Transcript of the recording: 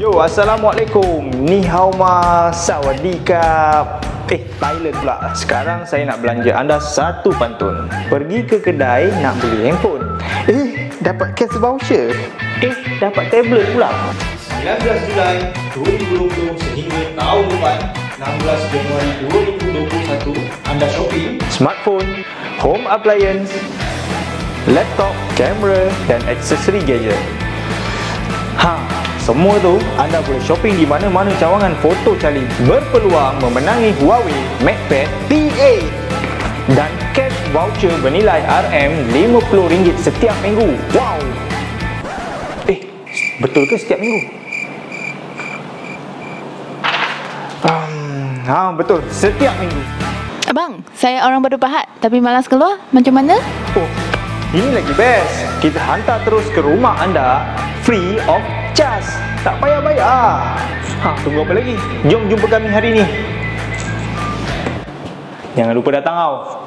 Yo, Assalamualaikum. Ni hao ma, sawadikap. Thailand pula. Sekarang saya nak belanja anda satu pantun. Pergi ke kedai nak beli handphone. Dapat cash voucher. Dapat tablet pula. 19 Julai 2020 sehingga tahun depan 16 Januari 2021 anda shopping Smartphone, home appliance, laptop, kamera dan aksesori gadget. Semua tu anda boleh shopping di mana-mana cawangan foto canggih, berpeluang memenangi Huawei MatePad P8 dan cash voucher bernilai RM50 setiap minggu. Wow. Betul ke setiap minggu? Betul, setiap minggu. Abang, saya orang Baru Pahat tapi malas keluar. Macam mana? Ini lagi best. Kita hantar terus ke rumah anda free of charge. Tak payah bayar. Tunggu apa lagi? Jom jumpa kami hari ini. Jangan lupa datang.